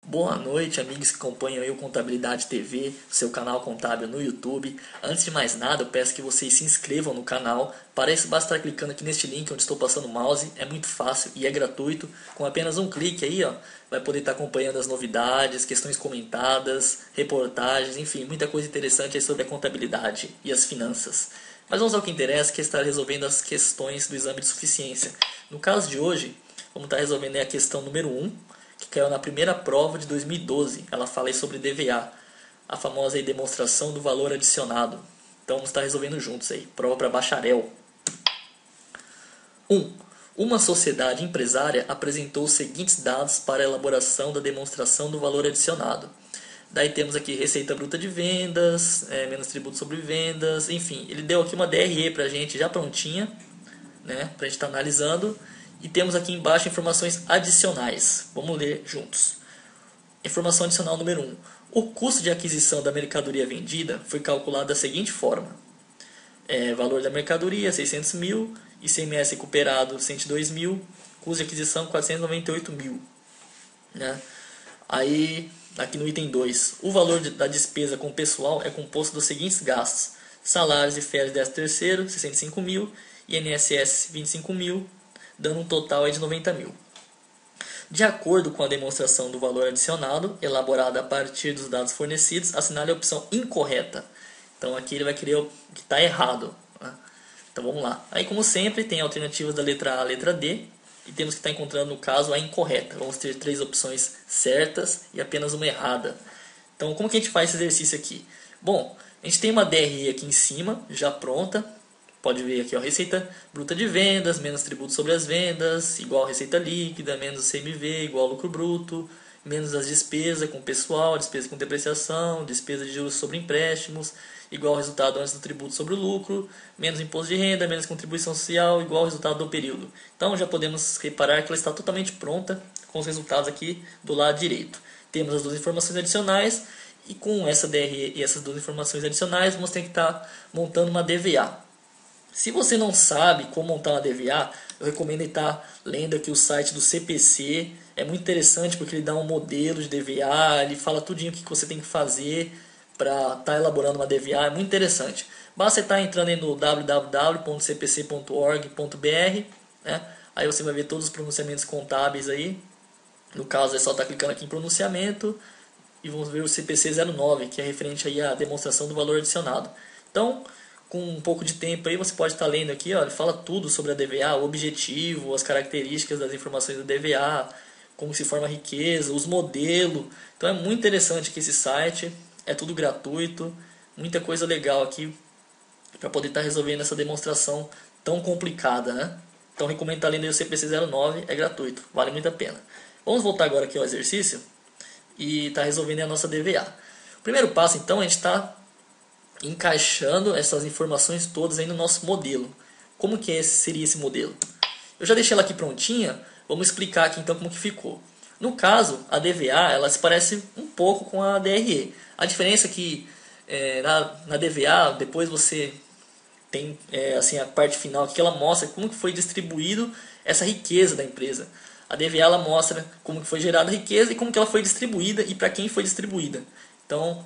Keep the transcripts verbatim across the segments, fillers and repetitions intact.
Boa noite, amigos que acompanham aí o Contabilidade T V, seu canal contábil no YouTube. Antes de mais nada, eu peço que vocês se inscrevam no canal. Para isso, basta estar clicando aqui neste link onde estou passando o mouse. É muito fácil e é gratuito. Com apenas um clique aí, ó, vai poder estar acompanhando as novidades, questões comentadas, reportagens, enfim, muita coisa interessante aí sobre a contabilidade e as finanças. Mas vamos ao que interessa, que é estar resolvendo as questões do exame de suficiência. No caso de hoje, vamos estar resolvendo aí a questão número um, que caiu na primeira prova de dois mil e doze. Ela fala aí sobre D V A, a famosa aí demonstração do valor adicionado. Então vamos estar resolvendo juntos aí. Prova para bacharel. um. Uma sociedade empresária apresentou os seguintes dados para a elaboração da demonstração do valor adicionado. Daí temos aqui receita bruta de vendas, é, menos tributo sobre vendas, enfim. Ele deu aqui uma D R E para a gente já prontinha, né, para a gente estar analisando. E temos aqui embaixo informações adicionais. Vamos ler juntos. Informação adicional número um. O custo de aquisição da mercadoria vendida foi calculado da seguinte forma. É, valor da mercadoria, seiscentos mil. I C M S recuperado, cento e dois mil. Custo de aquisição, quatrocentos e noventa e oito mil. Né? Aí, aqui no item dois. O valor de, da despesa com o pessoal é composto dos seguintes gastos. Salários e férias décimo terceiro, sessenta e cinco mil. I N S S, vinte e cinco mil. Dando um total de noventa mil. De acordo com a demonstração do valor adicionado, elaborada a partir dos dados fornecidos, assinale a opção incorreta. Então aqui ele vai querer o que está errado. Né? Então vamos lá. Aí, como sempre, tem alternativas da letra A à letra D. E temos que estar encontrando, no caso, a incorreta. Vamos ter três opções certas e apenas uma errada. Então como que a gente faz esse exercício aqui? Bom, a gente tem uma D R E aqui em cima, já pronta. Pode ver aqui, ó, receita bruta de vendas, menos tributo sobre as vendas, igual receita líquida, menos C M V, igual lucro bruto, menos as despesas com pessoal, despesa com depreciação, despesa de juros sobre empréstimos, igual resultado antes do tributo sobre o lucro, menos imposto de renda, menos contribuição social, igual resultado do período. Então já podemos reparar que ela está totalmente pronta com os resultados aqui do lado direito. Temos as duas informações adicionais e com essa D R E e essas duas informações adicionais vamos ter que estar montando uma D V A. Se você não sabe como montar uma D V A, eu recomendo estar lendo aqui o site do C P C. É muito interessante porque ele dá um modelo de D V A, ele fala tudinho o que você tem que fazer para estar elaborando uma D V A. É muito interessante. Basta você estar entrando aí no w w w ponto c p c ponto org ponto b r, né? Aí você vai ver todos os pronunciamentos contábeis aí. No caso é só estar clicando aqui em pronunciamento e vamos ver o C P C zero nove, que é referente aí à demonstração do valor adicionado. Então, com um pouco de tempo aí, você pode estar lendo aqui, ó, ele fala tudo sobre a D V A, o objetivo, as características das informações da D V A, como se forma a riqueza, os modelos. Então é muito interessante aqui esse site, é tudo gratuito, muita coisa legal aqui para poder estar resolvendo essa demonstração tão complicada, né? Então recomendo estar lendo aí o C P C zero nove, é gratuito, vale muito a pena. Vamos voltar agora aqui ao exercício e estar resolvendo a nossa D V A. O primeiro passo, então, a gente está encaixando essas informações todas aí no nosso modelo. Como que esse seria esse modelo? Eu já deixei ela aqui prontinha, vamos explicar aqui então como que ficou. No caso, a D V A ela se parece um pouco com a D R E. A diferença é que é, na, na D V A depois você tem é, assim, a parte final que ela mostra como que foi distribuído essa riqueza da empresa. A D V A ela mostra como que foi gerada a riqueza e como que ela foi distribuída e para quem foi distribuída. Então,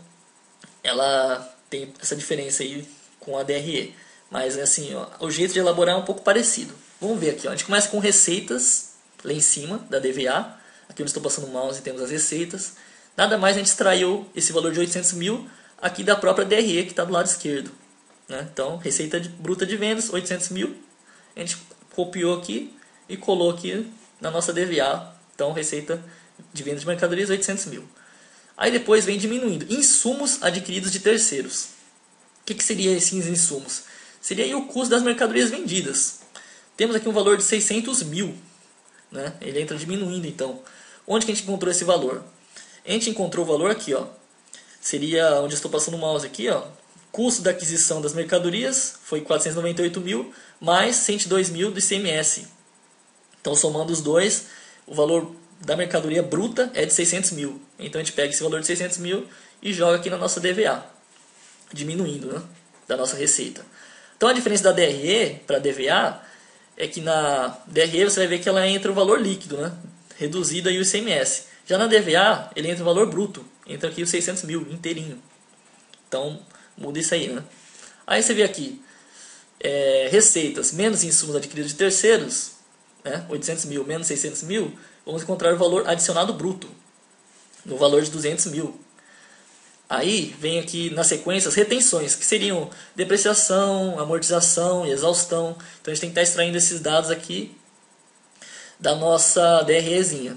ela tem essa diferença aí com a D R E. Mas assim, ó, o jeito de elaborar é um pouco parecido. Vamos ver aqui, ó. A gente começa com receitas lá em cima da D V A. Aqui eu estou passando o mouse e temos as receitas. Nada mais a gente extraiu esse valor de oitocentos mil aqui da própria D R E que está do lado esquerdo. Né? Então, receita de, bruta de vendas, oitocentos mil. A gente copiou aqui e colou aqui na nossa D V A. Então, receita de vendas de mercadorias, oitocentos mil. Aí depois vem diminuindo. Insumos adquiridos de terceiros. O que, que seria esses insumos? Seria aí o custo das mercadorias vendidas. Temos aqui um valor de seiscentos mil. Né? Ele entra diminuindo então. Onde que a gente encontrou esse valor? A gente encontrou o valor aqui, ó. Seria onde eu estou passando o mouse aqui, ó. Custo da aquisição das mercadorias foi quatrocentos e noventa e oito mil mais cento e dois mil do I C M S. Então somando os dois, o valor da mercadoria bruta é de seiscentos mil. Então a gente pega esse valor de seiscentos mil e joga aqui na nossa D V A, diminuindo, né, da nossa receita. Então a diferença da D R E para a D V A é que na D R E você vai ver que ela entra o valor líquido, né, reduzido aí o I C M S. Já na D V A, ele entra o valor bruto, entra aqui os seiscentos mil inteirinho. Então, muda isso aí, né? Aí você vê aqui, é, receitas menos insumos adquiridos de terceiros, né? oitocentos mil menos seiscentos mil, vamos encontrar o valor adicionado bruto, no valor de duzentos mil. Aí vem aqui na sequência as retenções, que seriam depreciação, amortização e exaustão. Então a gente tem que estar extraindo esses dados aqui da nossa DREzinha.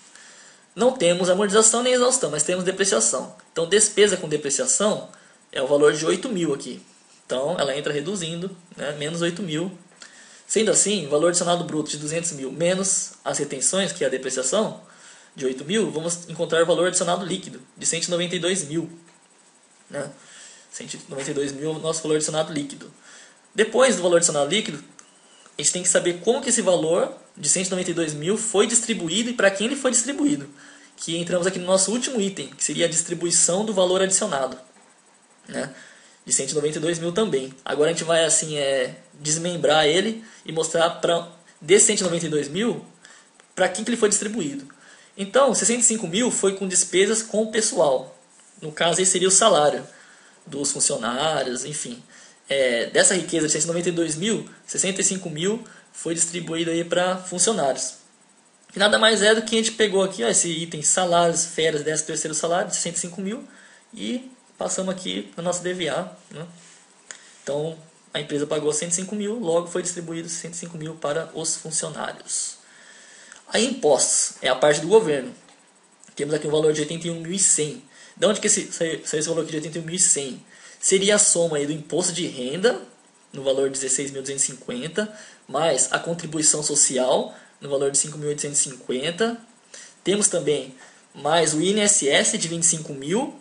Não temos amortização nem exaustão, mas temos depreciação. Então despesa com depreciação é o valor de oito mil aqui. Então ela entra reduzindo, né, menos oito mil. Sendo assim, valor adicionado bruto de duzentos mil menos as retenções, que é a depreciação, de oito mil, vamos encontrar o valor adicionado líquido de cento e noventa e dois mil. Né? cento e noventa e dois mil é o nosso valor adicionado líquido. Depois do valor adicionado líquido, a gente tem que saber como que esse valor de cento e noventa e dois mil foi distribuído e para quem ele foi distribuído. Que entramos aqui no nosso último item, que seria a distribuição do valor adicionado. Né? De cento e noventa e dois mil também. Agora a gente vai assim, é, desmembrar ele e mostrar para desse cento e noventa e dois mil para quem que ele foi distribuído. Então, sessenta e cinco mil foi com despesas com o pessoal. No caso, aí seria o salário dos funcionários, enfim. É, dessa riqueza de cento e noventa e dois mil, sessenta e cinco mil foi distribuído aí para funcionários. Que nada mais é do que a gente pegou aqui, ó, esse item salários, férias, décimo terceiro salário de sessenta e cinco mil e passamos aqui na nossa D V A. Né? Então, a empresa pagou cento e cinco mil, logo foi distribuído cento e cinco mil para os funcionários. Aí impostos, é a parte do governo. Temos aqui um valor de oitenta e um mil e cem. De onde que esse, saiu esse valor aqui de oitenta e um mil e cem? Seria a soma aí do imposto de renda, no valor de dezesseis mil duzentos e cinquenta, mais a contribuição social, no valor de cinco mil oitocentos e cinquenta. Temos também mais o I N S S de vinte e cinco mil,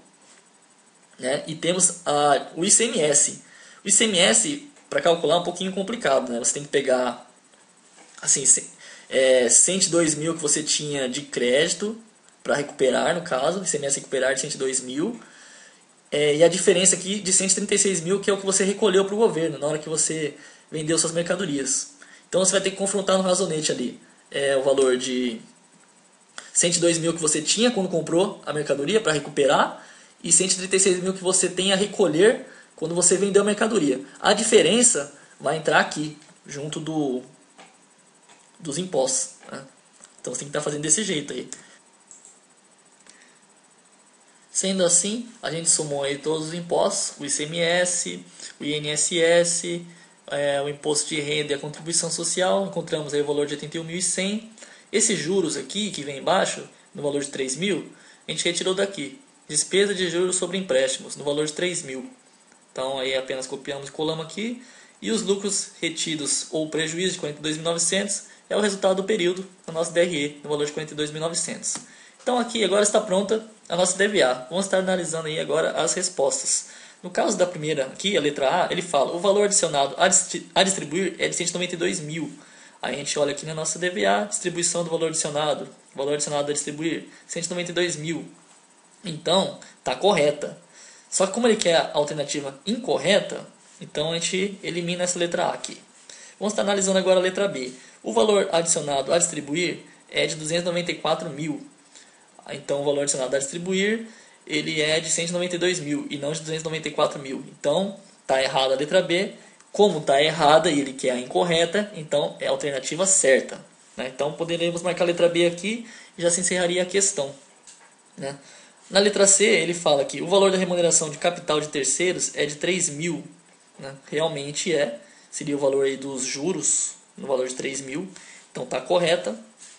né? E temos a, o I C M S. O I C M S, para calcular, é um pouquinho complicado. Né? Você tem que pegar assim, é, cento e dois mil que você tinha de crédito para recuperar, no caso, I C M S recuperar de cento e dois mil. É, e a diferença aqui de cento e trinta e seis mil, que é o que você recolheu para o governo na hora que você vendeu suas mercadorias. Então você vai ter que confrontar no razonete ali é, o valor de cento e dois mil que você tinha quando comprou a mercadoria para recuperar e cento e trinta e seis mil que você tem a recolher quando você vendeu a mercadoria. A diferença vai entrar aqui, junto do, dos impostos. Né? Então você tem que estar fazendo desse jeito aí. Sendo assim, a gente somou aí todos os impostos, o I C M S, o I N S S, é, o imposto de renda e a contribuição social, encontramos aí o valor de oitenta e um mil e cem. Esses juros aqui, que vem embaixo, no valor de três mil, a gente retirou daqui. Despesa de juros sobre empréstimos, no valor de três mil. Então aí apenas copiamos e colamos aqui. E os lucros retidos ou prejuízo de quarenta e dois mil e novecentos é o resultado do período da nossa D R E, no valor de quarenta e dois mil e novecentos. Então aqui agora está pronta a nossa D V A. Vamos estar analisando aí agora as respostas. No caso da primeira aqui, a letra A, ele fala o valor adicionado a distribuir é de cento e noventa e dois mil. Aí a gente olha aqui na nossa D V A, distribuição do valor adicionado. Valor adicionado a distribuir, cento e noventa e dois mil. Então, está correta. Só que como ele quer a alternativa incorreta, então a gente elimina essa letra A aqui. Vamos estar analisando agora a letra B. O valor adicionado a distribuir é de duzentos e noventa e quatro mil. Então o valor adicionado a distribuir ele é de cento e noventa e dois mil e não de duzentos e noventa e quatro mil. Então está errada a letra B. Como está errada e ele quer a incorreta, então é a alternativa certa. Né? Então poderemos marcar a letra B aqui e já se encerraria a questão. Né? Na letra C ele fala que o valor da remuneração de capital de terceiros é de três mil. Né? Realmente é, seria o valor aí dos juros no valor de três mil. Então está correta.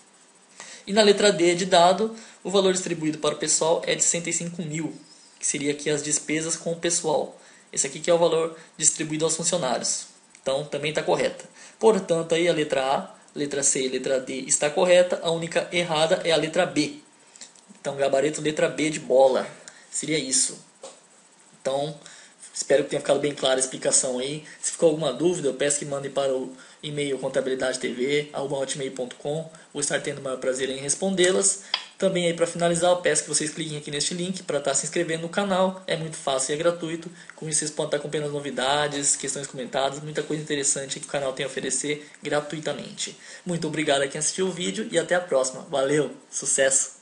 E na letra D de dado, o valor distribuído para o pessoal é de sessenta e cinco mil, que seria aqui as despesas com o pessoal. Esse aqui que é o valor distribuído aos funcionários. Então também está correta. Portanto, aí a letra A, letra C e letra D está correta. A única errada é a letra B. Então gabarito letra B de bola. Seria isso. Então, espero que tenha ficado bem clara a explicação aí. Se ficou alguma dúvida, eu peço que mandem para o e-mail contabilidadetv arroba hotmail ponto com. Vou estar tendo o maior prazer em respondê-las. Também aí para finalizar, eu peço que vocês cliquem aqui neste link para estar se inscrevendo no canal. É muito fácil e é gratuito. Com isso vocês podem estar acompanhando as novidades, questões comentadas, muita coisa interessante que o canal tem a oferecer gratuitamente. Muito obrigado a quem assistiu o vídeo e até a próxima. Valeu, sucesso!